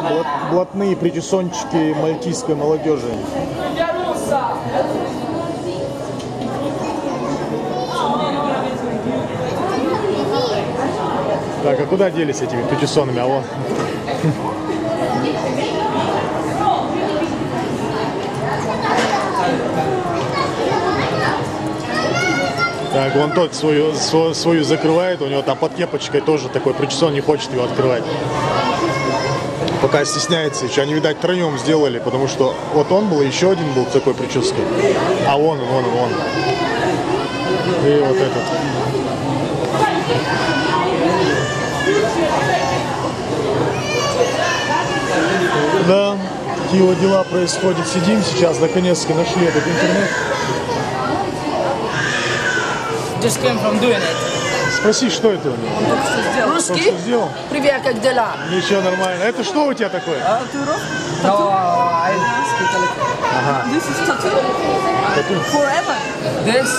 блатные причесончики мальтийской молодежи. Так, а куда делись этими причесонами? А вон. Так, вон тот свою закрывает, у него там под кепочкой тоже такой причесон, не хочет его открывать. Пока стесняется еще. Они, видать, втроем сделали, потому что вот он был, еще один был такой прической. А вон. И вот этот. Да, такие вот дела происходят. Сидим сейчас, наконец-то нашли этот интернет. Just came from doing it. Спроси, что это у него? Русский? Что сделал? Привет, как дела? Ничего, нормально. Это что у тебя такое? No, I speak a little. Ага. This is tattoo? Tattoo. Forever? This?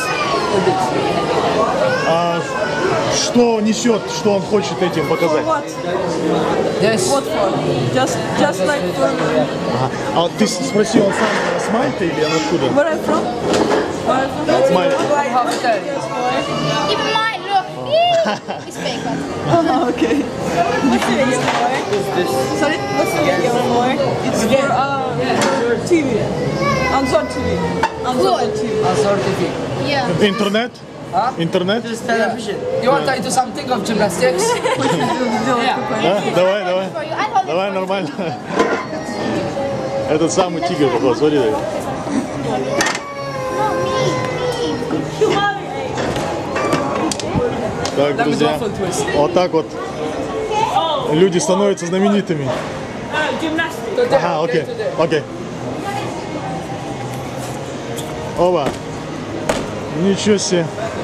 А что несет, что он хочет этим For показать? what? This? What for? Just like for... Ага. А ты спроси, он сам с Мальты или он откуда? Where I'm from? Where I'm from? С Мальты. How to tell you? Even mine, look. It's fake. Oh, okay. What's the video for? Sorry? What's the video for? It's for TV. Anzor TV. Anzor TV. Sort of thing. Yeah. Интернет? Huh? Интернет? Television. You want to do something of gymnastics? Yeah. А? Давай. For you. I hold it Давай, for you. нормально. Этот самый тигр такой, смотри. No, me. Так, Let me do друзья, a full twist. вот так вот люди становятся знаменитыми. Today, Ага, окей, today. окей. Оба. Ничего себе.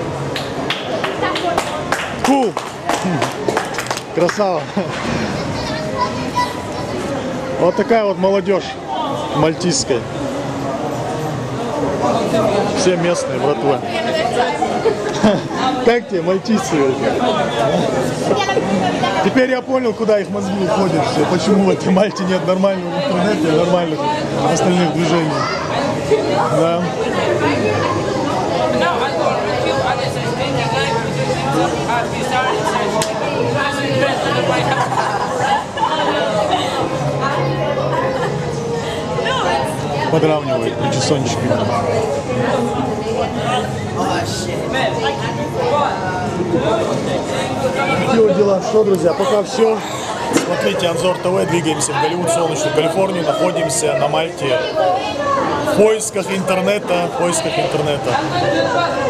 Кул. Красава. Вот такая вот молодежь мальтийская. Все местные, братва. Как тебе, мальтийцы? Теперь я понял, куда их мозги уходят. Все. Почему в этой Мальте нет нормального интернета и нормальных остальных движений. Да. Подравнивают причесончики. Такие вот дела. Что, друзья, пока все. Смотрите, Анзор ТВ, двигаемся в Голливуд, солнечную Калифорнию, находимся на Мальте в поисках интернета,